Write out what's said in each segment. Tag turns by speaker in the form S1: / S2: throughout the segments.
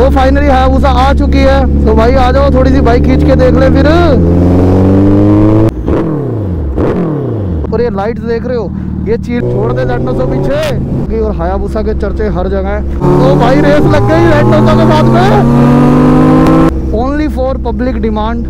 S1: तो finally Hayabusa आ चुकी है। तो भाई आ जाओ, थोड़ी सी बाइक खींच के देख ले फिर। और ये लाइट्स देख रहे हो, ये चीज छोड़ दे Z900 पीछे। और हायाबुसा के चर्चे हर जगह है। तो भाई रेस लग गई Z900 के साथ में, only for public demand.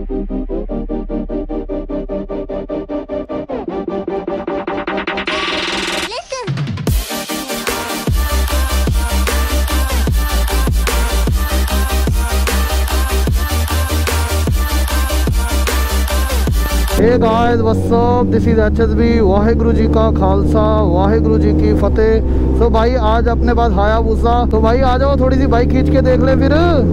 S1: Hey guys what's up, this is HSB। Waheguru ji का खालसा, वाहेगुरु जी की फतेह। तो भाई आज अपने पास हायाबुसा। तो भाई आ जाओ, थोड़ी सी बाइक खींच के देख ले फिर।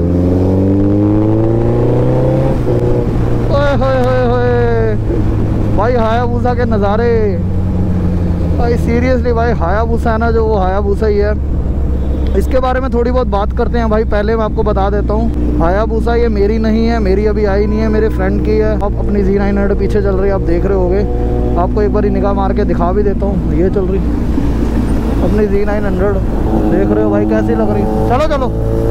S1: ओए होए होए होए भाई, हायाबुसा के नज़ारे भाई, सीरियसली भाई हायाबुसा है ना जो, वो हायाबुसा ही है। इसके बारे में थोड़ी बहुत बात करते हैं भाई। पहले मैं आपको बता देता हूँ, हायाबुसा ये मेरी नहीं है, मेरी अभी आई नहीं है, मेरे फ्रेंड की है। अब अपनी Z900 पीछे चल रही है, आप देख रहे होगे। आपको एक बार निगाह मार के दिखा भी देता हूँ, ये चल रही अपनी Z900, देख रहे हो भाई कैसी लग रही। चलो चलो,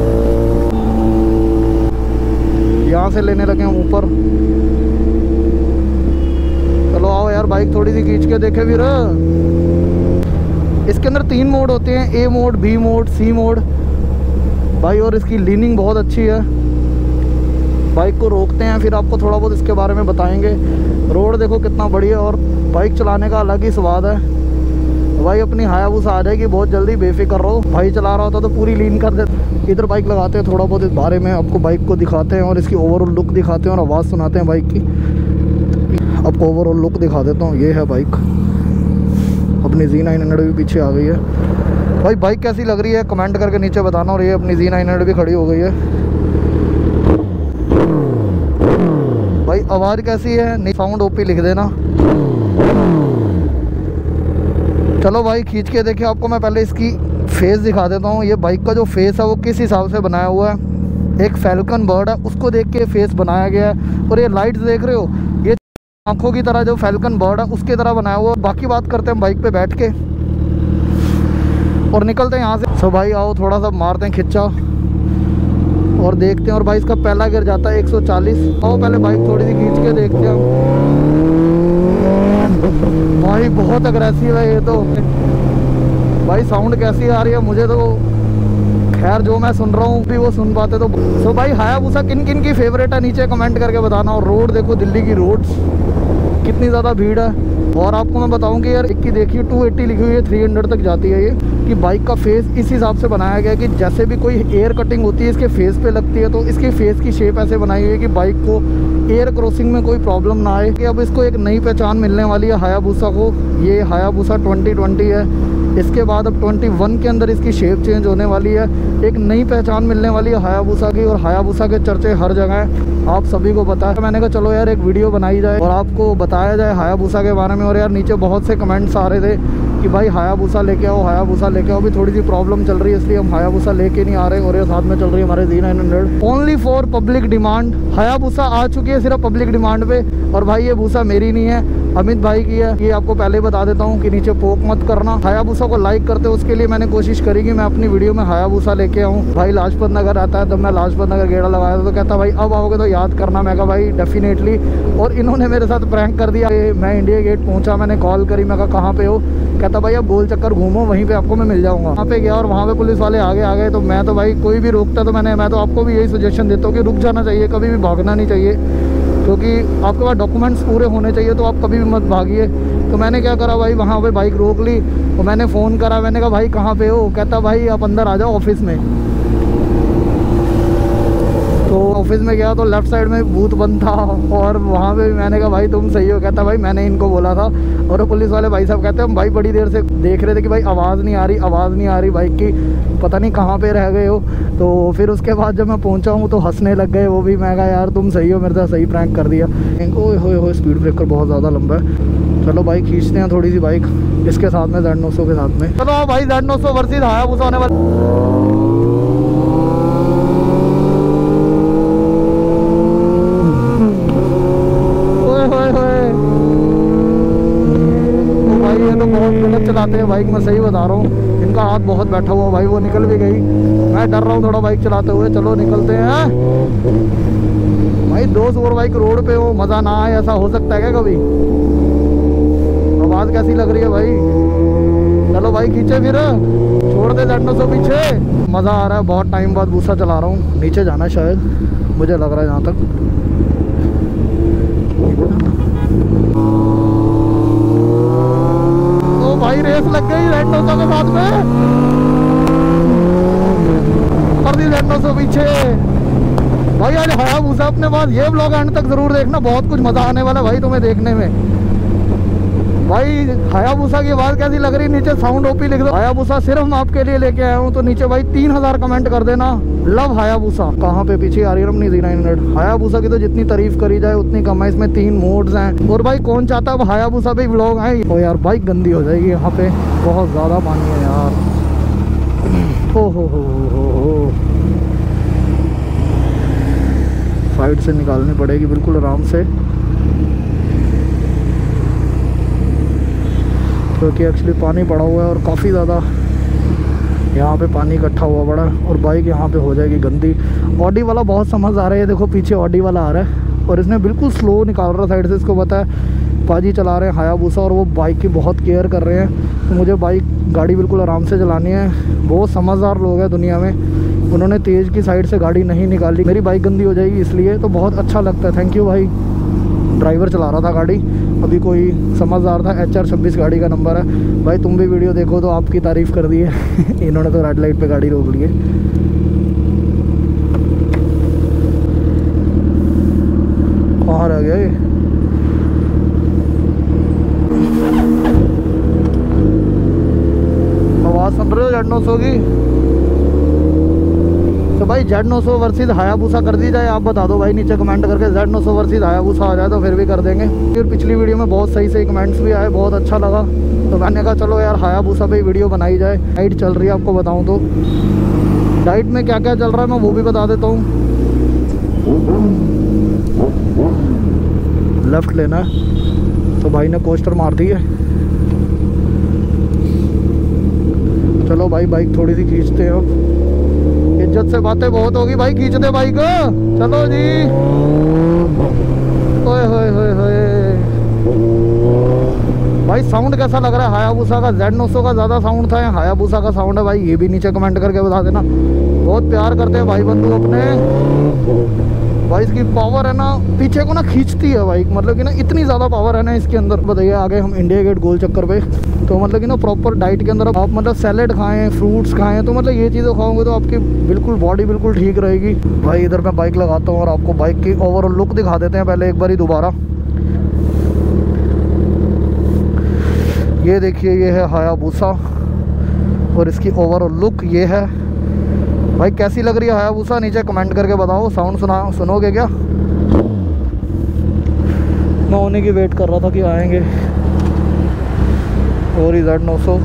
S1: यहाँ से लेने लगे हम ऊपर। चलो आओ यार, बाइक थोड़ी सी खींच के देखे फिर। इसके अंदर 3 मोड होते हैं, A mode, B mode, C mode भाई। और इसकी लीनिंग बहुत अच्छी है। बाइक को रोकते हैं, फिर आपको थोड़ा बहुत इसके बारे में बताएंगे। रोड देखो कितना बढ़िया, और बाइक चलाने का अलग ही स्वाद है भाई। अपनी हायाबुसा आ जाएगी बहुत जल्दी, बेफिक्र रहो। भाई चला रहा होता तो पूरी लीन कर देते। इधर बाइक लगाते हैं, थोड़ा बहुत इस बारे में आपको बाइक को दिखाते हैं और इसकी ओवरऑल लुक दिखाते हैं और आवाज़ सुनाते हैं बाइक की। आपको ओवरऑल लुक दिखा देता हूँ। ये है बाइक, अपनी Z900 भी पीछे आ गई है भाई। बाइक कैसी लग रही है कमेंट करके नीचे बताना। और ये अपनी Z900 भी खड़ी हो गई है भाई। आवाज़ कैसी है, नहीं साउंड ओपी लिख देना। चलो भाई खींच के देखिए। आपको मैं पहले इसकी फेस दिखा देता हूँ। ये बाइक का जो फेस है वो किस हिसाब से बनाया हुआ है, एक फैल्कन बर्ड है उसको देख के फेस बनाया गया है। और ये लाइट्स देख रहे हो, ये आंखों की तरह जो फैल्कन बर्ड है उसके तरह बनाया हुआ। बाकी बात करते हैं बाइक पे बैठ के और निकलते हैं यहाँ से। सो भाई आओ, थोड़ा सा मारते हैं खिच्चा और देखते हैं। और भाई इसका पहला गियर जाता है 140। आओ पहले बाइक थोड़ी सी खींच के देखते हैं भाई। बहुत अग्रेसिव है ये तो भाई। साउंड कैसी आ रही है मुझे तो, खैर जो मैं सुन रहा हूँ भी वो सुन पाते तो। सो भाई हायाबुसा किन किन की फेवरेट है नीचे कमेंट करके बताना। और रोड देखो, दिल्ली की रोड्स कितनी ज़्यादा भीड़ है। और आपको मैं बताऊं कि यार एक की देखिए 280 लिखी हुई है, 300 तक जाती है ये। कि बाइक का फेस इस हिसाब से बनाया गया है कि जैसे भी कोई एयर कटिंग होती है इसके फेस पे लगती है, तो इसके फेस की शेप ऐसे बनाई हुई है कि बाइक को एयर क्रॉसिंग में कोई प्रॉब्लम ना आए। कि अब इसको एक नई पहचान मिलने वाली है हायाबुसा को। ये हायाबुसा 2020 है। इसके बाद अब 21 के अंदर इसकी शेप चेंज होने वाली है, एक नई पहचान मिलने वाली है हायाबुसा की। और हायाबुसा के चर्चे हर जगह हैं, आप सभी को पता है। मैंने कहा चलो यार एक वीडियो बनाई जाए और आपको बताया जाए हायाबुसा के बारे में। और यार नीचे बहुत से कमेंट्स आ रहे थे कि भाई हायाबुसा लेके आओ, हायाबुसा लेके आओ। अभी थोड़ी सी प्रॉब्लम चल रही है इसलिए हम हायाबुसा लेके नहीं आ रहे। और ये साथ में चल रही है हमारे Z900, only for public demand. Hayabusa आ चुकी है सिर्फ पब्लिक डिमांड पे। और भाई ये भूसा मेरी नहीं है, अमित भाई की है। ये आपको पहले ही बता देता हूँ कि नीचे पोक मत करना। हायाबुसा को लाइक करते हो उसके लिए मैंने कोशिश करी कि मैं अपनी वीडियो में हायाबुसा लेके आऊँ। भाई लाजपत नगर आता है, तब मैं लाजपत नगर गेड़ा लगाया था तो कहता भाई अब आओगे तो याद करना। मैं कहा भाई डेफिनेटली। और इन्होंने मेरे साथ प्रैंक कर दिया। मैं इंडिया गेट पहुँचा, मैंने कॉल करी, मैं कहा कहाँ पे हो। कहता भाई अब गोल चक्कर घूमो, वहीं पे आपको मैं मिल जाऊँगा। वहाँ पे गया और वहाँ पे पुलिस वाले आगे आ गए। तो मैं तो भाई कोई भी रोकता तो मैं तो आपको भी यही सजेशन देता हूँ कि रुक जाना चाहिए, कभी भी भागना नहीं चाहिए। क्योंकि आपके पास डॉक्यूमेंट्स पूरे होने चाहिए, तो आप कभी भी मत भागिए। तो मैंने क्या करा भाई, वहाँ पे बाइक रोक ली और मैंने फ़ोन करा। मैंने कहा भाई कहाँ पे हो। कहता भाई आप अंदर आ जाओ ऑफिस में। तो ऑफिस में गया तो लेफ़्ट साइड में बूथ बंद था और वहाँ पे मैंने कहा भाई तुम सही हो। कहता भाई मैंने इनको बोला था। और पुलिस वाले भाई साहब कहते हैं हम भाई बड़ी देर से देख रहे थे कि भाई आवाज़ नहीं आ रही बाइक की, पता नहीं कहाँ पे रह गए हो। तो फिर उसके बाद जब मैं पहुँचा हूँ तो हंसने लग गए वो भी। मैं कहा यार तुम सही हो, मेरे साथ सही प्रैंक कर दिया। ओए होए होए, स्पीड ब्रेकर बहुत ज़्यादा लंबा है। चलो भाई खींचते हैं थोड़ी सी बाइक इसके साथ में, Z900 के साथ में। चलो भाई Z900 वर्सेस हायाबुसा होने वाला। चलाते हैं बाइक, मैं सही बता रहा हूँ। उनका हाथ बहुत बैठा हुआ भाई, वो निकल भी गई। मैं डर रहा हूँ थोड़ा बाइक चलाते हुए। चलो निकलते हैं भाई। दोस्त और बाइक रोड पे हो, मज़ा ना आए ऐसा हो सकता है क्या कभी? आवाज़ कैसी लग रही है भाई? चलो भाई खींचे फिर, छोड़ दे Z900 पीछे। मज़ा आ रहा है, बहुत टाइम बाद भूसा चला रहा हूँ। नीचे जाना है शायद, मुझे लग रहा है जहाँ तक। तो भाई रेस लग गई Z900 के साथ में, कर दी Z900 पीछे भाई। आज हायाबुसा अपने पास। ये ब्लॉग एंड तक जरूर देखना, बहुत कुछ मज़ा आने वाला है भाई तुम्हें देखने में। भाई हायाबुसा की आवाज़ कैसी लग रही है? नीचे साउंड ओपी लिख दो। हायाबुसा सिर्फ मैं आपके लिए लेके आया हूँ, तो नीचे भाई 3000 कमेंट कर देना। Love Hayabusa. कहाँ पे पीछे आ रही है अपनी Z900। हायाबुसा की तो जितनी तारीफ करी जाए उतनी कम है। इसमें 3 मोड्स हैं। और भाई कौन चाहता है अब हायाबुसा पे व्लॉग आए? ओ यार बाइक गंदी हो जाएगी, यहाँ पे बहुत ज़्यादा पानी है यार। हो साइड से निकालनी पड़ेगी बिल्कुल आराम से, क्योंकि एक्चुअली पानी पड़ा हुआ है और काफ़ी ज़्यादा यहाँ पे पानी इकट्ठा हुआ पड़ा है और बाइक यहाँ पे हो जाएगी गंदी। ऑडी वाला बहुत समझ आ रहा है, देखो पीछे ऑडी वाला आ रहा है और इसने बिल्कुल स्लो निकाल रहा है साइड से। इसको पता है पाजी चला रहे हैं हायाबुसा और वो बाइक की बहुत केयर कर रहे हैं। तो मुझे गाड़ी बिल्कुल आराम से चलानी है। बहुत समझदार लोग हैं दुनिया में, उन्होंने तेज़ की साइड से गाड़ी नहीं निकाली। मेरी बाइक गंदी हो जाएगी इसलिए, तो बहुत अच्छा लगता है। थैंक यू भाई। ड्राइवर चला रहा था गाड़ी, अभी कोई समझदार था। HR26 गाड़ी का नंबर है भाई। तुम भी वीडियो देखो तो आपकी तारीफ़ कर दी है इन्होंने तो रेड लाइट पे गाड़ी रोक ली है। कहाँ रह गया ये? आवाज़ सुन रहे हो Z900 की? तो भाई Z900 वर्सेस हायाबुसा कर दी जाए, आप बता दो भाई नीचे कमेंट करके। Z900 वर्सेस हायाबुसा आ जाए तो फिर भी कर देंगे। फिर पिछली वीडियो में बहुत सही कमेंट्स भी आए, बहुत अच्छा लगा। तो मैंने कहा चलो यार हायाबुसा पे वीडियो बनाई जाए। डाइट चल रही है, आपको बताऊं तो डाइट में क्या क्या चल रहा है मैं वो भी बता देता हूँ। लेफ्ट लेना है तो भाई ने कोस्टर मार दी है। चलो भाई बाइक थोड़ी सी खींचते हैं अब। इज्जत से बातें बहुत होगी भाई, खींच दे बाइक। चलो जी। ओए होए होए होए भाई साउंड कैसा लग रहा है हायाबुसा का? Z900 का ज़्यादा साउंड था या हायाबुसा का साउंड है भाई? ये भी नीचे कमेंट करके बता देना। बहुत प्यार करते हैं भाई बंधु अपने। भाई इसकी पावर है ना, पीछे को ना खींचती है बाइक, मतलब कि ना इतनी ज़्यादा पावर है ना इसके अंदर। बताइए आगे हम इंडिया गेट गोल चक्कर पे, तो मतलब कि ना प्रॉपर डाइट के अंदर आप मतलब सैलेड खाएं, फ्रूट्स खाएं, तो मतलब ये चीज़ें खाओगे तो आपकी बिल्कुल बॉडी बिल्कुल ठीक रहेगी। भाई इधर मैं बाइक लगाता हूँ और आपको बाइक की ओवरऑल लुक दिखा देते हैं पहले एक बार ही दोबारा। ये देखिए, ये है हायाबुसा और इसकी ओवरऑल लुक ये है। भाई कैसी लग रही है हायाबुसा? नीचे कमेंट करके बताओ। साउंड सुनोगे क्या? मैं उन्हीं की वेट कर रहा था कि आएंगे। और Z900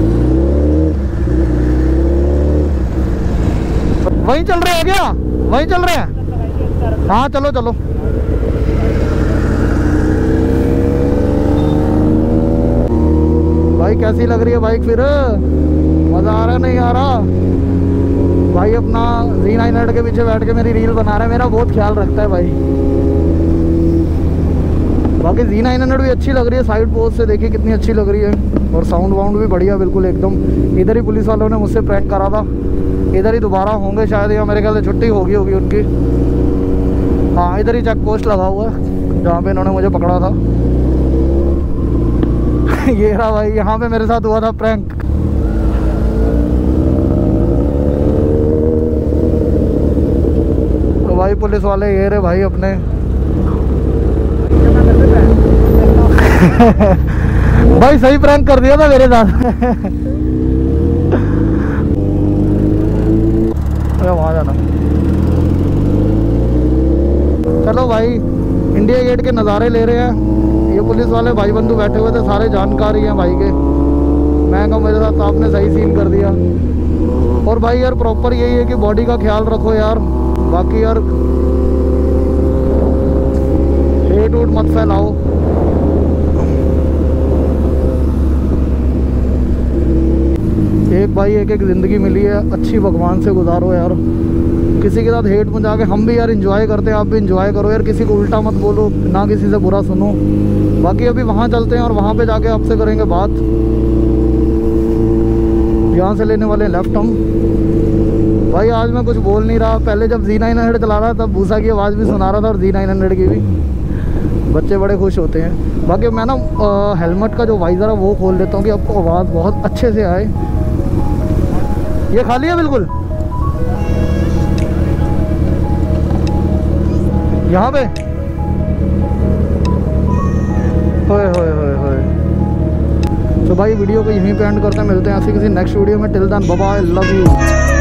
S1: वहीं चल रहे हैं क्या? वहीं चल रहे हैं? हाँ चलो चलो। भाई कैसी लग रही है बाइक फिर? मज़ा आ रहा है नहीं आ रहा? भाई अपना Z900 के पीछे बैठ के मेरी रील बना रहा है, मेरा बहुत ख्याल रखता है भाई। बाकी Z900 भी अच्छी लग रही है, साइड पोज से देखिए कितनी अच्छी लग रही है। और साउंड वाउंड भी बढ़िया बिल्कुल एकदम। इधर ही पुलिस वालों ने मुझसे प्रैंक करा था, इधर ही दोबारा होंगे शायद, या मेरे ख्याल से छुट्टी होगी उनकी। हाँ इधर ही चेक पोस्ट लगा हुआ है जहाँ पे इन्होंने मुझे पकड़ा था ये रहा भाई, यहाँ पे मेरे साथ हुआ था प्रैंक। तो भाई पुलिस वाले ये रहे भाई अपने भाई सही प्रैंक कर दिया था मेरे साथ वहाँ जाना। चलो भाई इंडिया गेट के नज़ारे ले रहे हैं। ये पुलिस वाले भाई बंधु बैठे हुए थे, सारे जानकारी हैं भाई के। मैं कहूँ मेरे साथ आपने सही सीन कर दिया। और भाई यार प्रॉपर यही है कि बॉडी का ख्याल रखो यार। बाकी यार हेट वूट मत फैलाओ। एक भाई एक एक ज़िंदगी मिली है, अच्छी भगवान से गुजारो यार। किसी के साथ हेट पहुंचा के हम भी यार इंजॉय करते हैं, आप भी इंजॉय करो यार। किसी को उल्टा मत बोलो, ना किसी से बुरा सुनो। बाकी अभी वहाँ चलते हैं और वहाँ पे जाके आपसे करेंगे बात। यहाँ से लेने वाले लेफ्ट हम। भाई आज मैं कुछ बोल नहीं रहा, पहले जब Z900 चला रहा तब भूसा की आवाज़ भी सुना रहा था और Z900 की भी। बच्चे बड़े खुश होते हैं। बाकी मैं ना हेलमेट का जो वाइज़र है वो खोल देता हूँ कि आपको आवाज़ बहुत अच्छे से आए। ये खाली है बिल्कुल यहाँ पे। होए होए होए होए। तो भाई वीडियो को यहीं पे एंड करते हैं, मिलते हैं ऐसी किसी नेक्स्ट वीडियो में। Till then bye bye, love you.